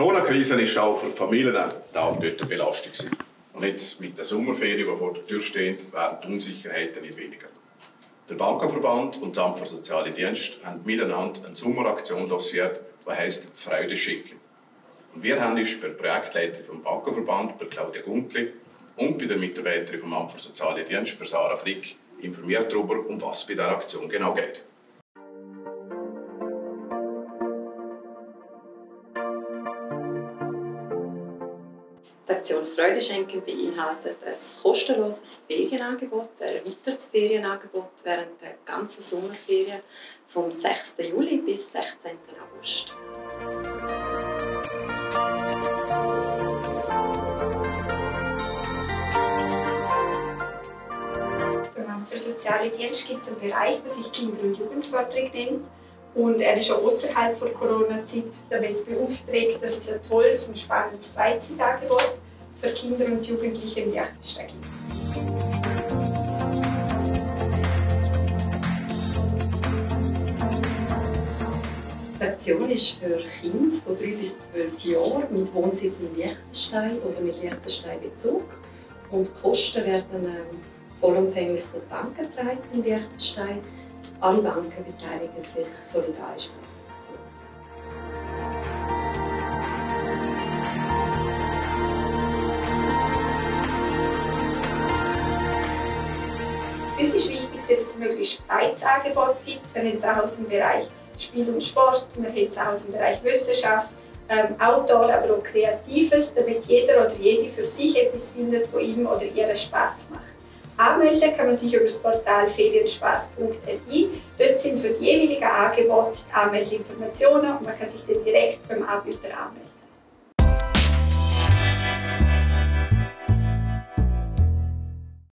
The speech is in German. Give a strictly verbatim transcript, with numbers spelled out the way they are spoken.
Corona-Krise war auch für die Familien da und dort eine Belastung. Und jetzt mit den Sommerferien, die vor der Tür stehen, werden die Unsicherheiten nicht weniger. Der Bankenverband und das Amt für Soziale Dienste haben miteinander eine Sommeraktion lanciert, die heisst «Freude schicken». Und wir haben uns bei der Projektleiterin vom Bankenverband, bei Claudia Guntli, und bei der Mitarbeiterin vom Amt für Soziale Dienste, bei Sarah Frick, informiert darüber, um was bei dieser Aktion genau geht. Die Aktion Freude schenken beinhaltet ein kostenloses Ferienangebot, ein erweitertes Ferienangebot während der ganzen Sommerferien vom sechsten Juli bis sechzehnten August. Beim Amt für Soziale Dienste gibt es einen Bereich, der sich Kinder- und Jugendförderung nennt. Und er ist auch außerhalb der Corona-Zeit damit beauftragt, dass es ein tolles und spannendes Freizeitangebot für Kinder und Jugendliche in Liechtenstein gibt. Die Aktion ist für Kinder von drei bis zwölf Jahren mit Wohnsitz in Liechtenstein oder mit Liechtenstein-Bezug. Und die Kosten werden ähm, vollumfänglich von den Banken getragen in Liechtenstein. Alle Banken beteiligen sich solidarisch an der Aktion. Uns ist wichtig, dass es ein möglichst breites Angebot gibt. Wir haben es auch aus dem Bereich Spiel und Sport, wir haben es auch aus dem Bereich Wissenschaft, ähm, Outdoor, aber auch Kreatives, damit jeder oder jede für sich etwas findet, was ihm oder ihr Spass macht. Anmelden kann man sich über das Portal ferienspass punkt l i. Dort sind für die jeweiligen Angebote die Anmeldeinformationen und man kann sich dann direkt beim Anbieter anmelden.